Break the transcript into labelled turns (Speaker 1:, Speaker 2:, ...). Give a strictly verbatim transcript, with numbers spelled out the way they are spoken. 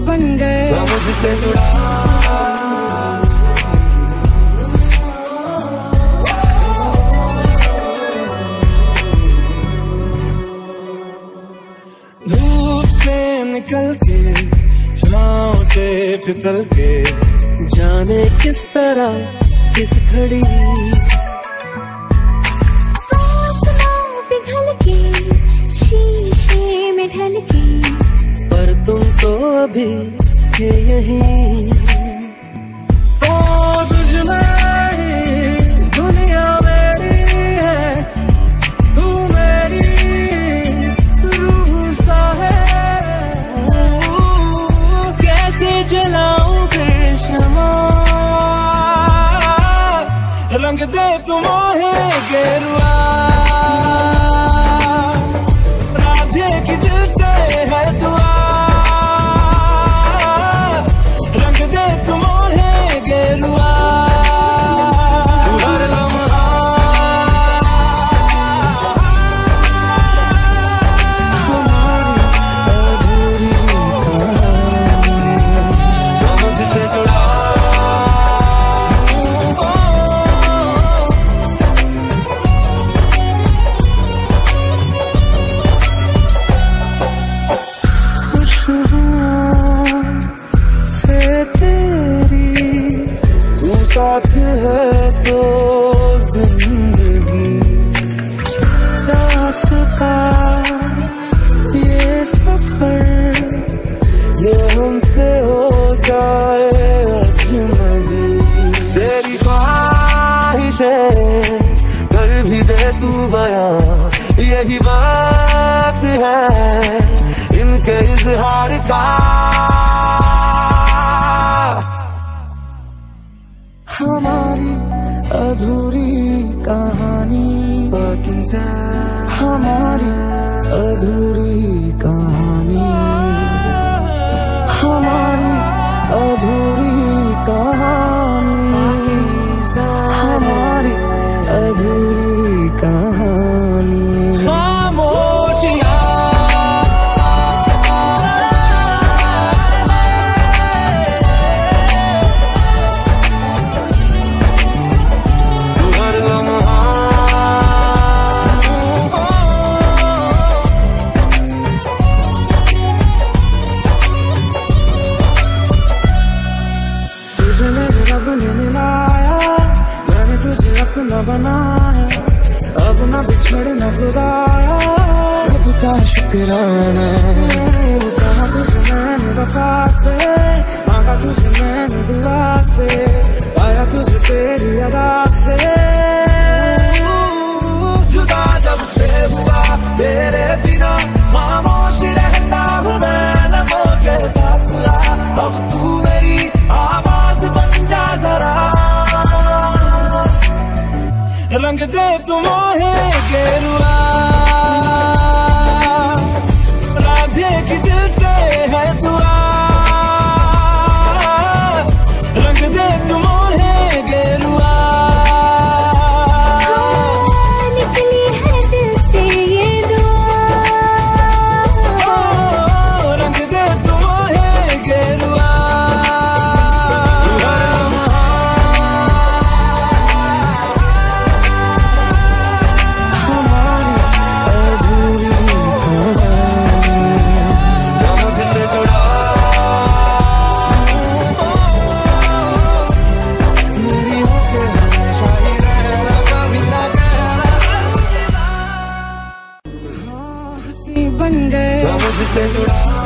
Speaker 1: बन गए
Speaker 2: जो मुझसे जुड़ा। धूप से निकल के छाँव से फिसल के जाने किस तरह किस घड़ी
Speaker 3: पिघल के शीशे में ढल के,
Speaker 2: पर तुम तो अभी थे यहीं। तो तुझ में ही दुनिया मेरी है, तू मेरी रूह सा है। कैसे जलाऊं बेशमा रंग दे तुम है गेरुआ, राधे की दिल से है दुआ। रंग दे तुम है गेरुआ, हर लम्हा हमारी अधूरी कहानी जो मुझसे जुड़ा। साथ है तो जिंदगी रास्ता ये सफर ये हमसे हो जाए अजनबी। तेरी ख्वाहिश है कर भी दे तू बयां, यही वक्त है इनके इजहार का। हमारी अधूरी कहानी पाकीज़ा, हमारी अधूरी कहानी, हमारी अधूरी कहानी पाकीज़ा, हमारी अधूरी कहानी। अपना बना है अब ना बिछड़ना खुदाया, रब का शुक्राना है। चाहा तुझे मैंने वफा से, मांगा तुझे मैंने दुआ से, पाया तुझे तेरी अदा से। जुदा जब से हुआ तेरे बिना खामोश रहता हूँ मैं लम्हों के फासला। अब तू मेरी आवाज बन जा जरा, रंग दे तुम है गेरुआ, राधे की दिल से है दुआ। रंग दे तुम है गेरुआ,
Speaker 3: निकली है दिल से ये दुआ।
Speaker 2: रंग दे तुम है गेरुआ,
Speaker 1: बन गए
Speaker 2: जो मुझसे जुड़ा।